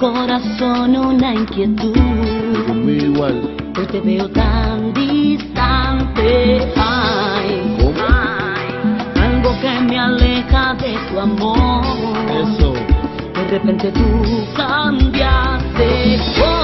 corazón una inquietud. Conmigo igual. Hoy te veo tan distante. Ay, algo que me aleja de tu amor. Eso. De repente tú cambiaste.